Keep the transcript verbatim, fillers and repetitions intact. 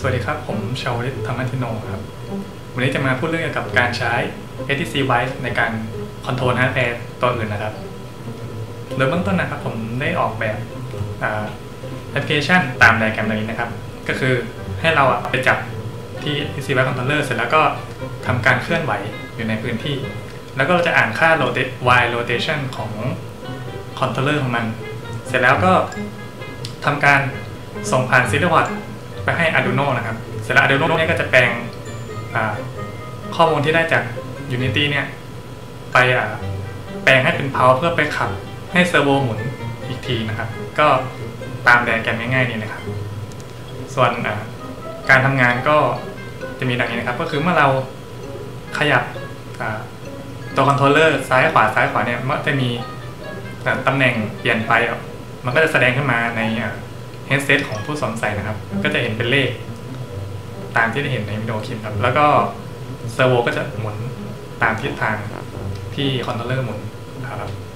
สวัสดีครับผมชาวลิตธรรมทิโนครับวันนี้จะมาพูดเรื่องเกี่ยวกับการใช้ เอ ที ซี Wise ในการคอนโทรลฮาร์ดแวร์ตัวอื่นนะครับโดยเบื้องต้นนะครับผมได้ออกแบบแอปพลิเคชันตามไดอะแกรมนี้นะครับก็คือให้เราไปจับที่ เอ ที ซี Wise Controller เสร็จแล้วก็ทำการเคลื่อนไหวอยู่ในพื้นที่แล้วก็เราจะอ่านค่า Y rotation ของคอนโทรลเลอร์ของมันเสร็จแล้วก็ทำการส่งผ่าน Serial Port ไปให้ Arduino นะครับเสร็จแล้ว Arduino เนี่ยก็จะแปลงข้อมูลที่ได้จาก Unity เนี่ยไปแปลงให้เป็น power เพื่อไปขับให้เซอร์โวหมุนอีกทีนะครับก็ตามไดอะแกรมง่ายๆนี่นะครับส่วนการทำงานก็จะมีดังนี้นะครับก็คือเมื่อเราขยับตัวคอนโทรลเลอร์ซ้ายขวาซ้ายขวาเนี่ยมันจะมีตำแหน่งเปลี่ยนไปมันก็จะแสดงขึ้นมาในเฮดเซตของผู้สวมใส่นะครับก็จะเห็นเป็นเลขตามที่ได้เห็นในวิดีโอคลิปครับแล้วก็เซอร์โวก็จะหมุนตามทิศทางที่คอนโทรลเลอร์หมุนครับ